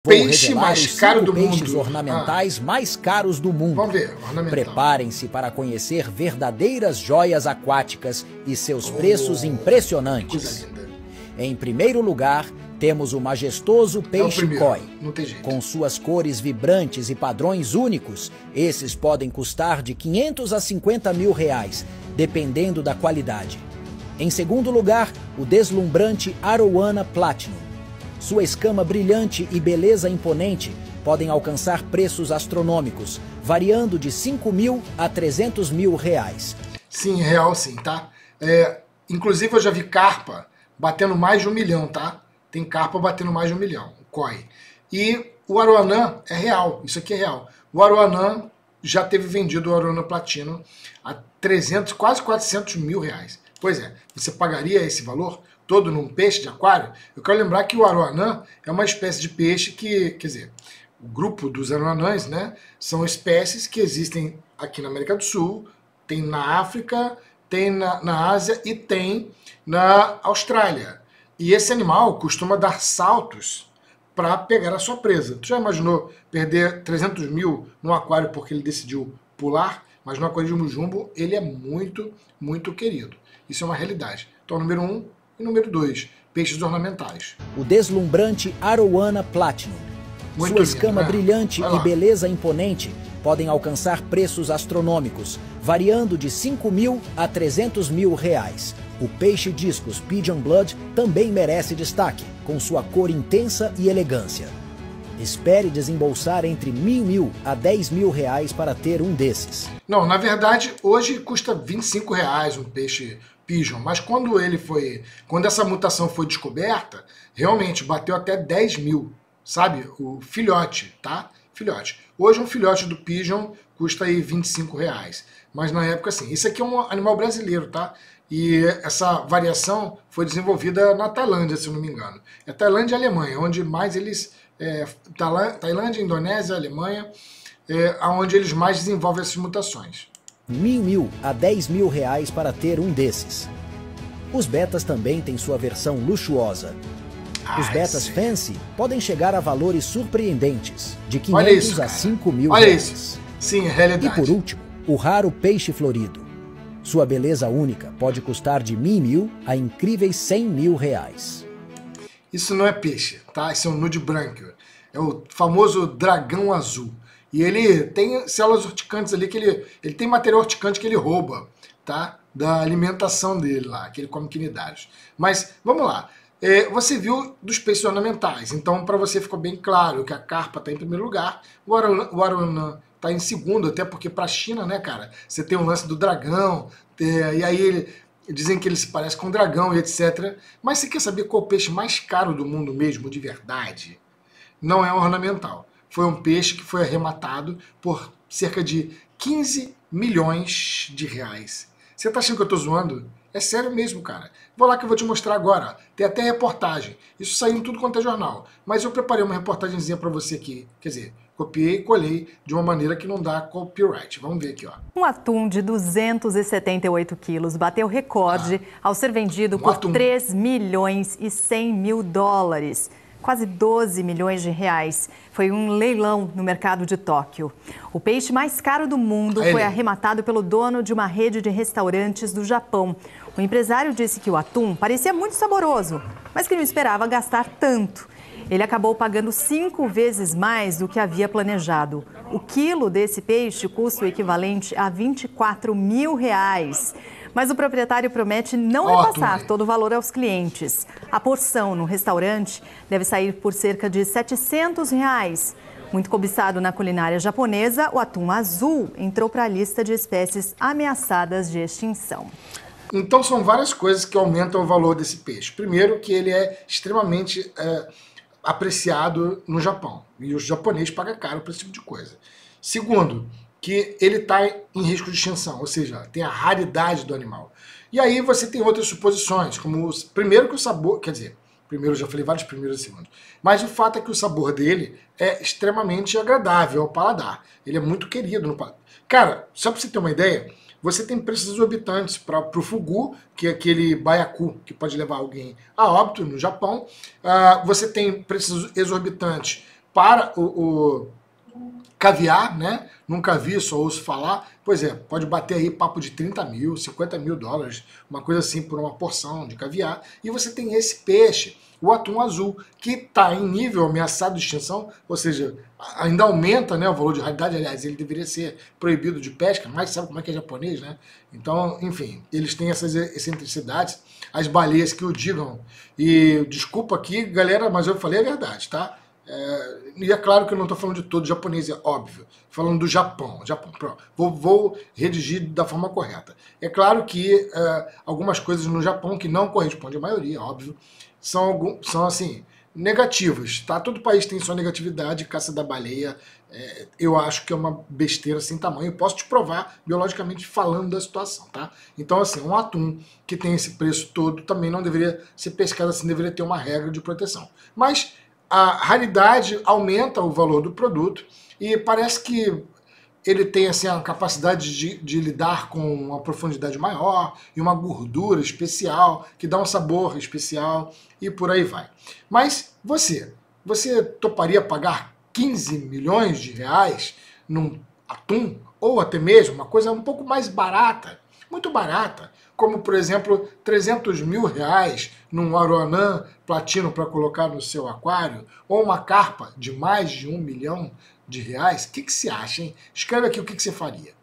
Vou Peixe revelar mais os caro 5 do peixes mundo. ornamentais mais caros do mundo. Vamos ver, ornamental. Preparem-se para conhecer verdadeiras joias aquáticas e seus preços impressionantes. Coisa linda. Em primeiro lugar, temos o majestoso peixe primeiro, koi. não tem jeito. Com suas cores vibrantes e padrões únicos, esses podem custar de 500 a 50 mil reais, dependendo da qualidade. Em segundo lugar, o deslumbrante Arowana Platinum. Sua escama brilhante e beleza imponente podem alcançar preços astronômicos, variando de 5 mil a 300 mil reais. Sim, real sim, tá? Inclusive eu já vi carpa batendo mais de 1 milhão, tá? Tem carpa batendo mais de 1 milhão, o koi. E o Arowana é real, isso aqui é real. O Arowana já teve vendido o Arowana Platino a 300, quase 400 mil reais. Pois é, você pagaria esse valor todo num peixe de aquário? Eu quero lembrar que o Arowana é uma espécie de peixe que, quer dizer, o grupo dos arowanãs, né, são espécies que existem aqui na América do Sul, tem na África, tem na Ásia e tem na Austrália. E esse animal costuma dar saltos para pegar a sua presa. Tu já imaginou perder 300 mil num aquário porque ele decidiu pular? Mas no aquarismo jumbo ele é muito, muito querido. Isso é uma realidade. Então, número 1 e número 2, peixes ornamentais. O deslumbrante Arowana Platinum. Muito Sua lindo, escama né? brilhante Vai e lá. beleza imponente podem alcançar preços astronômicos, variando de 5 mil a 300 mil reais. O peixe discos Pigeon Blood também merece destaque, com sua cor intensa e elegância. Espere desembolsar entre mil a 10 mil reais para ter um desses. Não, na verdade, hoje custa 25 reais um peixe pigeon, mas quando essa mutação foi descoberta, realmente bateu até 10 mil, sabe? O filhote, tá? Filhote. Hoje um filhote do pigeon custa aí 25 reais, mas na época assim, isso aqui é um animal brasileiro, tá? E essa variação foi desenvolvida na Tailândia, se eu não me engano. É Tailândia e Alemanha, onde mais eles... Tailândia, Indonésia, Alemanha, onde eles mais desenvolvem essas mutações. Mil a 10 mil reais para ter um desses. Os betas também têm sua versão luxuosa. Os betas sim. fancy podem chegar a valores surpreendentes, de Olha 500 isso, a cara. 5 mil Olha reais. isso. Sim, é E realidade. por último, o raro peixe florido. Sua beleza única pode custar de mil a incríveis 100 mil reais. Isso não é peixe, tá? Isso é um nude branco. É o famoso dragão azul. E ele tem células urticantes ali, que ele tem material urticante que ele rouba, tá? Da alimentação dele lá, que ele come quinidários. Mas, vamos lá. Você viu dos peixes ornamentais. Então, para você ficou bem claro que a carpa está em primeiro lugar, o Arowana está em segundo, até porque para a China, né, cara, você tem o lance do dragão, e aí dizem que ele se parece com um dragão e etc. Mas você quer saber qual é o peixe mais caro do mundo mesmo, de verdade? Não é um ornamental. Foi um peixe que foi arrematado por cerca de 15 milhões de reais. Você tá achando que eu tô zoando? É sério mesmo, cara. Vou lá que eu vou te mostrar agora. Tem até reportagem. Isso saiu em tudo quanto é jornal. Mas eu preparei uma reportagenzinha para você aqui. Quer dizer, copiei e colei de uma maneira que não dá copyright. Vamos ver aqui, ó. Um atum de 278 quilos bateu recorde ao ser vendido por 3 milhões e 100 mil dólares. Quase 12 milhões de reais. Foi um leilão no mercado de Tóquio. O peixe mais caro do mundo foi arrematado pelo dono de uma rede de restaurantes do Japão. O empresário disse que o atum parecia muito saboroso, mas que não esperava gastar tanto. Ele acabou pagando 5 vezes mais do que havia planejado. O quilo desse peixe custa o equivalente a 24 mil reais. Mas o proprietário promete não repassar todo o valor aos clientes. A porção no restaurante deve sair por cerca de 700 reais. Muito cobiçado na culinária japonesa, o atum azul entrou para a lista de espécies ameaçadas de extinção. Então são várias coisas que aumentam o valor desse peixe. Primeiro, que ele é extremamente apreciado no Japão. E os japoneses pagam caro por esse tipo de coisa. Segundo, que ele está em risco de extinção, ou seja, tem a raridade do animal. E aí você tem outras suposições, como primeiro que o sabor, quer dizer, primeiro eu já falei vários primeiros e segundos, mas o fato é que o sabor dele é extremamente agradável ao paladar. Ele é muito querido no paladar. Cara, só para você ter uma ideia, você tem preços exorbitantes para o fugu, que é aquele baiacu que pode levar alguém a óbito no Japão. Você tem preços exorbitantes para o caviar, né? Nunca vi, só ouço falar. Pois é, pode bater aí papo de 30 mil, 50 mil dólares, uma coisa assim por uma porção de caviar. E você tem esse peixe, o atum azul, que está em nível ameaçado de extinção, ou seja, ainda aumenta, né, o valor de raridade. Aliás, ele deveria ser proibido de pesca, mas sabe como é que é japonês, né? Então, enfim, eles têm essas excentricidades, as baleias que o digam. E desculpa aqui, galera, mas eu falei a verdade, tá? E é claro que eu não estou falando de todo japonês, é óbvio. Falando do Japão. Vou redigir da forma correta. É claro que algumas coisas no Japão que não correspondem à maioria, óbvio, são assim, negativas. Tá? Todo país tem sua negatividade. Caça da baleia, eu acho que é uma besteira sem tamanho. Posso te provar biologicamente falando da situação. Tá? Então, assim, um atum que tem esse preço todo também não deveria ser pescado assim, deveria ter uma regra de proteção. Mas a raridade aumenta o valor do produto e parece que ele tem assim, a capacidade de lidar com uma profundidade maior e uma gordura especial, que dá um sabor especial e por aí vai. Mas você toparia pagar 15 milhões de reais num atum? Ou até mesmo uma coisa um pouco mais barata, muito barata, como por exemplo 300 mil reais num aroanã platino para colocar no seu aquário, ou uma carpa de mais de 1 milhão de reais? O que você acha, hein? Escreve aqui o que você faria.